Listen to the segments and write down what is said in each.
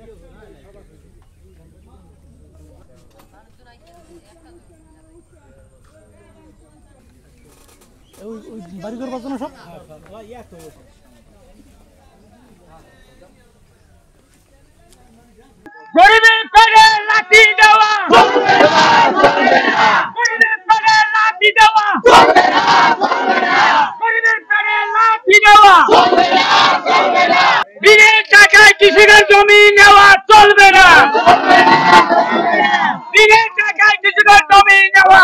বাড়ি করবার জন্য সব গরিবের পেটে লাঠি দেওয়া গরিবের পেটে লাঠি দেওয়া গরিবের পেটে লাঠি দেওয়া বিনের টাকায় কৃষকের জমি নেওয়া চলবে না বিনের টাকায় কৃষকের জমি নেওয়া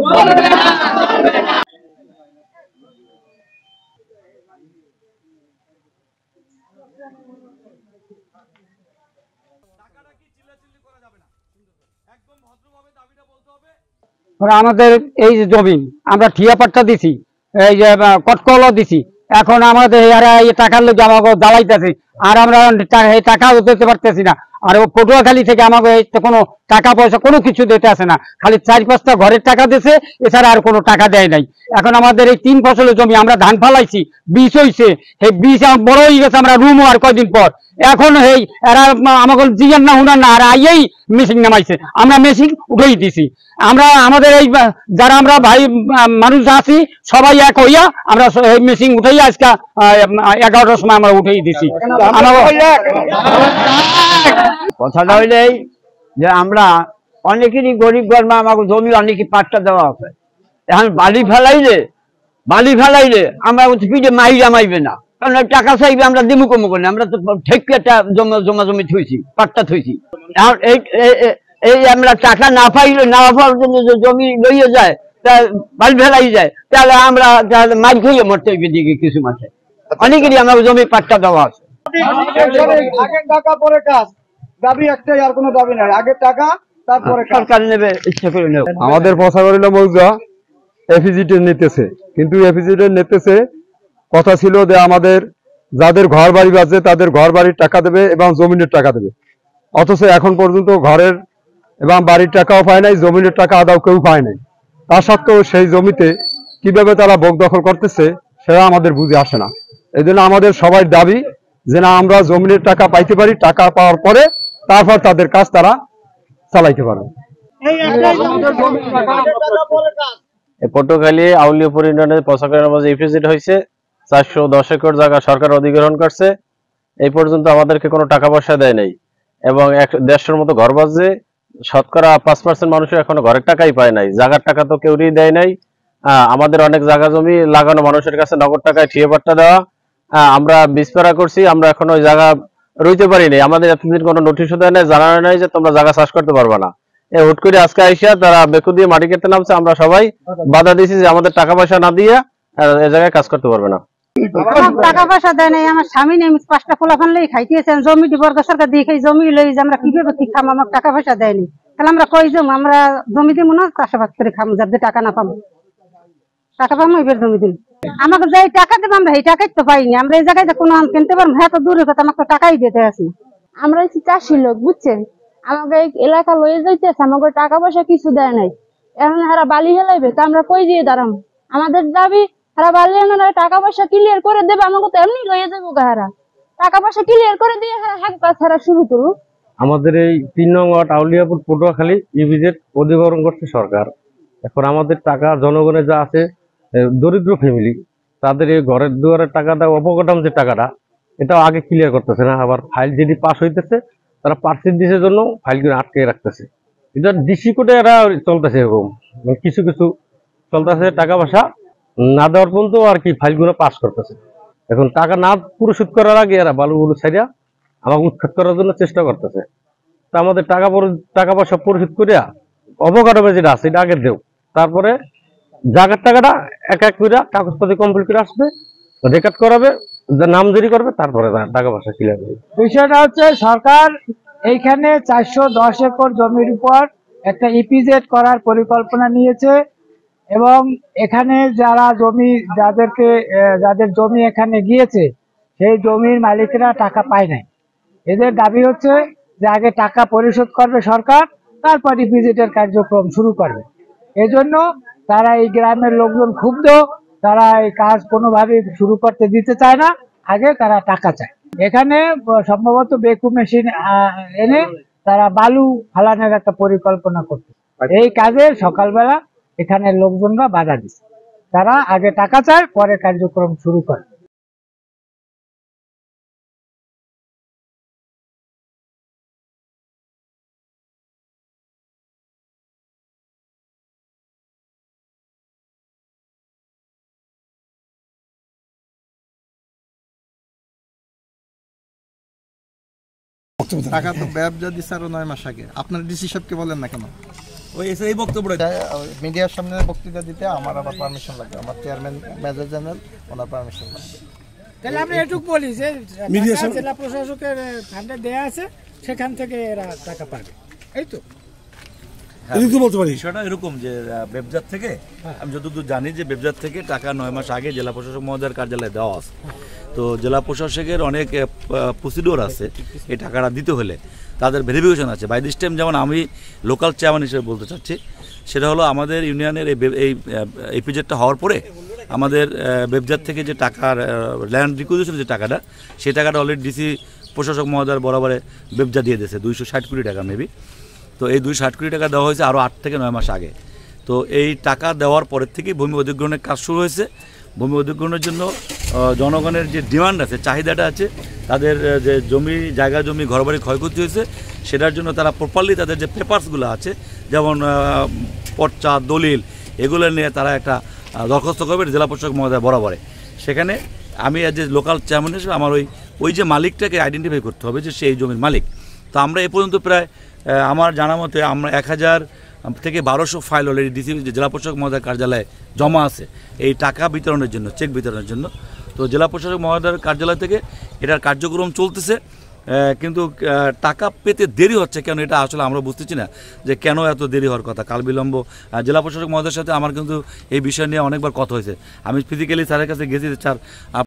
আমাদের এই যে জমি আমরা ঠিয়া পাট্টা দিছি, এই যে কটকলও দিছি, এখন আমাদের এরা এই টাকার লোক আমাকে জ্বালাইতেছে, আর আমরা এই টাকাও দিতে পারতেছি না। আর পটুয়াখালী থেকে আমাকে কোনো টাকা পয়সা কোনো কিছু দিতে আসে না, খালি 4-5টা ঘরের টাকা দিয়েছে, এছাড়া আর কোনো টাকা দেয় নাই। এখন আমাদের এই 3 ফসলের জমি আমরা ধান ফালাইছি, বীজ হয়েছে, এই বীজ বড় হয়ে গেছে, আমরা রুমও আর কয়দিন পর। এখন এই এরা আমাকে জিজ্ঞান না হুনার না, আর আইয়েই মেশিন নামাইছে, আমরা মেশিন উঠেই দিছি। আমরা আমাদের এই যারা আমরা ভাই মানুষ আছি সবাই এক হইয়া আমরা এই মেশিন উঠেই আজকে 11টার সময় আমরা উঠেই দিছি। কথাটা হইলেই যে আমরা অনেকেরই গরিব গর্মা আমাকে জমি অনেকে পাট্টা দেওয়া আছে, এখন বালি ফেলাইলে আমরা পিঠে মাইরা মাইবে না, কারণ টাকা চাইবে, আমরা দিমু কমু করি, আমরা তো ঠেকিয়াটা জমি থইছি, পাট্টা থইছি। এখন এই আমরা টাকা না পাইলে না পাওয়ার জন্য যে জমি লইয়ে যায়, বালি ফেলাই যায়, তাহলে আমরা মাইর খাইয়ে মরতে হইবে দিকে কিছু মাসে। অনেকেরই আমাকে জমি পাট্টা দেওয়া আছে। টাকা পরে কাজ, দাবি একটাই, আর কোনো দাবি নাই, আগে টাকা তারপরে সরকার নেবে, ইচ্ছা করে নেবে। আমাদের পয়সাগরিলা মৌজা এফিজিটে নিতেছে, কিন্তু এফিজিটে নিতেছে কথা ছিল যে আমাদের যাদের ঘর বাড়ি আছে তাদের ঘর বাড়ির টাকা দেবে এবং জমিনের টাকা দেবে, অথচ এখন পর্যন্ত ঘরের এবং বাড়ির টাকাও পায় নাই, জমিনের টাকা আদাও কেউ পায় নাই। তা সত্ত্বেও সেই জমিতে কিভাবে তারা ভোগ দখল করতেছে সেটা আমাদের বুঝে আসে না। এই জন্য আমাদের সবাই দাবি যে না, আমরা জমিনের টাকা পাইতে পারি, টাকা পাওয়ার পরে তারপর তাদের কাজ তারা চালাইতে পারবে। পটুয়াখালী আউলিয়াপুর ইউনিয়নের পয়সাগরিলা মৌজা ইপিজেড হয়েছে, 410 একর জায়গা সরকার অধিগ্রহণ করছে। এই পর্যন্ত আমাদেরকে কোনো টাকা পয়সা দেয় নাই, এবং 150-র মতো ঘর বাজছে, শতকরা 5% মানুষের এখনো ঘরের টাকাই পায় নাই, জায়গার টাকা তো কেউই দেয় নাই। আমাদের অনেক জায়গা জমি লাগানো, মানুষের কাছে নগদ টাকায় ঠিয়ে পাট্টা দেওয়া, আমরা বিস্তারা করছি, আমরা এখন ওই জায়গা রইতে পারি নাই। আমাদের এতদিন কোনো নোটিশও দেয় নাই, জানানো নাই যে তোমরা জায়গা চাষ করতে পারবা না। হুট করে আজকে আইসা তারা বেকু দিয়ে মাটি কেটে নামছে, আমরা সবাই বাধা দিয়েছি যে আমাদের টাকা পয়সা না দিয়ে এই জায়গায় কাজ করতে পারবে না। টাকা পয়সা দেয় নাই, আমার স্বামী নেই, 5টা পোলা ফানলেই খাইতেছে, জমি বর্গ সরকার দিয়ে খাই, জমি লই যে আমরা কিভাবে কি খাম, আমার টাকা পয়সা দেয়নি, তাহলে আমরা কই জম, আমরা জমি দিব না, চাষাবাদ করে খাম, যাদের টাকা না পাবো, টাকা পাবো এবার জমি দিব। আমাকে যে টাকা দেবো আমরা এই টাকাই তো পাইনি, আমরা এই জায়গায় কোনো আম কিনতে পারবো, হ্যাঁ তো দূরের কথা, আমাকে টাকাই দিতে আসি। আমরা হচ্ছি চাষি লোক, বুঝছেন, আমাকে এলাকা লয়ে যাইতেছে, আমাকে টাকা পয়সা কিছু দেয় নাই, এখন হারা বালি হেলাইবে, তা আমরা কই দিয়ে দাঁড়াবো? আমাদের দাবি হারা বালি হেলানো, টাকা পয়সা ক্লিয়ার করে দেবে, আমাকে তো এমনি লয়ে যাবো হারা, টাকা পয়সা ক্লিয়ার করে দিয়ে হ্যাঁ কাজ হারা শুরু করুক। আমাদের এই 3 নং ওয়ার্ড আউলিয়াপুর পটুয়াখালী ইপিজেড অধিগ্রহণ করছে সরকার। এখন আমাদের টাকা জনগণের যা আছে, দরিদ্র ফ্যামিলি, তাদের এই ঘরের দুয়ারের টাকাটা, অপকটাম যে টাকাটা, এটাও আগে ক্লিয়ার করতেছে না। আবার ফাইল যেটি পাস হইতেছে, তারা পার্সেন্টেজের জন্য ফাইলগুলো আটকে রাখতেছে। এটা ডিসি কোর্টে এরা চলতেছে, এরকম কিছু কিছু চলতেছে, টাকা পয়সা না দেওয়ার পর্যন্ত আর কি ফাইলগুলো পাস করতেছে। এখন টাকা না পরিশোধ করার আগে এরা বালুগুলো ছাড়িয়া আমাকে উৎখাত করার জন্য চেষ্টা করতেছে। তা আমাদের টাকা পয়সা পরিশোধ করিয়া অবকাঠামো যেটা আছে এটা আগে দেও, তারপরে জায়গার টাকাটা এক এক করে কাগজপত্র কমপ্লিট করে আসবে, রেকর্ড করাবে, নামজারি করবে, তারপরে টাকা পয়সা ক্লিয়ার হবে। বিষয়টা হচ্ছে সরকার এইখানে 410 একর জমির উপর একটা ইপিজেড করার পরিকল্পনা নিয়েছে, এবং এখানে যাদের জমি এখানে গিয়েছে সেই জমির মালিকরা টাকা পায় নাই। এদের দাবি হচ্ছে যে আগে টাকা পরিশোধ করবে সরকার, তারপর ইপিজেডের কার্যক্রম শুরু করবে। এজন্য তারা এই গ্রামের লোকজন ক্ষুব্ধ, তারা এই কাজ কোনোভাবেই শুরু করতে দিতে চায় না, আগে তারা টাকা চায়। এখানে সম্ভবত বেকু মেশিন এনে তারা বালু ফালানোর একটা পরিকল্পনা করছে। এই কাজে সকালবেলা এখানে লোকজনরা বাধা দিচ্ছে, তারা আগে টাকা চায় পরে কার্যক্রম শুরু করে। টাকা তো ব্যবসা দিচ্ছে আরো 9 মাস আগে, আপনার ডিসি সাহেবকে বলেন না কেন? ওই এই বক্তব্যটা মিডিয়ার সামনে বক্তৃতা দিতে আমার আবার পারমিশন লাগবে, আমার চেয়ারম্যান মেজর জেনারেল ওনার পারমিশন লাগবে। তাহলে আমরা এটুকু বলি যে জেলা প্রশাসকের ফান্ডে দেয়া আছে, সেখান থেকে এরা টাকা পাবে, এই তো বলতে পারি। বিষয়টা এরকম যে ব্যবসার থেকে আমি যতদূর জানি যে ব্যবসার থেকে টাকা 9 মাস আগে জেলা প্রশাসক মহোদয়ের কার্যালয়ে দেওয়া আছে। তো জেলা প্রশাসকের অনেক প্রসিডিওর আছে এই টাকাটা দিতে হলে, তাদের ভেরিফিকেশন আছে। বাই দিস টাইম যেমন আমি লোকাল চেয়ারম্যান হিসেবে বলতে চাচ্ছি, সেটা হলো আমাদের ইউনিয়নের এই এপিজেডটা হওয়ার পরে আমাদের ব্যবসার থেকে যে টাকার ল্যান্ড রিকুইজিশন যে টাকাটা, সেই টাকাটা অলরেডি ডিসি প্রশাসক মহোদয়ের বরাবরে ব্যবসা দিয়ে দিয়েছে 260 কোটি টাকা মেবি। তো এই 260 কোটি টাকা দেওয়া হয়েছে আরও 8 থেকে 9 মাস আগে। তো এই টাকা দেওয়ার পরের থেকেই ভূমি অধিগ্রহণের কাজ শুরু হয়েছে। ভূমি অধিগ্রহণের জন্য জনগণের যে ডিমান্ড আছে, চাহিদাটা আছে, তাদের যে জায়গা জমি ঘরবাড়ি ক্ষয়ক্ষতি হয়েছে, সেটার জন্য তারা প্রপারলি তাদের যে পেপারসগুলো আছে, যেমন পর্চা দলিল, এগুলো নিয়ে তারা একটা দরখাস্ত করবে জেলা প্রশাসক মহোদয় বরাবরে। সেখানে আমি অ্যাজ এ লোকাল চেয়ারম্যান হিসেবে আমার ওই যে মালিকটাকে আইডেন্টিফাই করতে হবে যে সেই জমির মালিক। তো আমরা এ পর্যন্ত প্রায় আমার জানা মতে আমরা 1000 থেকে 1200 ফাইল অলরেডি ডিসি জেলা প্রশাসক মহোদয়ের কার্যালয়ে জমা আছে এই টাকা বিতরণের জন্য, চেক বিতরণের জন্য। তো জেলা প্রশাসক মহোদয়ের কার্যালয় থেকে এটার কার্যক্রম চলতেছে, কিন্তু টাকা পেতে দেরি হচ্ছে কেন, এটা আসলে আমরা বুঝতেছি না যে কেন এত দেরি হওয়ার কথা, কাল বিলম্ব। জেলা প্রশাসক মহোদয়ের সাথে আমার কিন্তু এই বিষয় নিয়ে অনেকবার কথা হয়েছে, আমি ফিজিক্যালি স্যারের কাছে গেছি, স্যার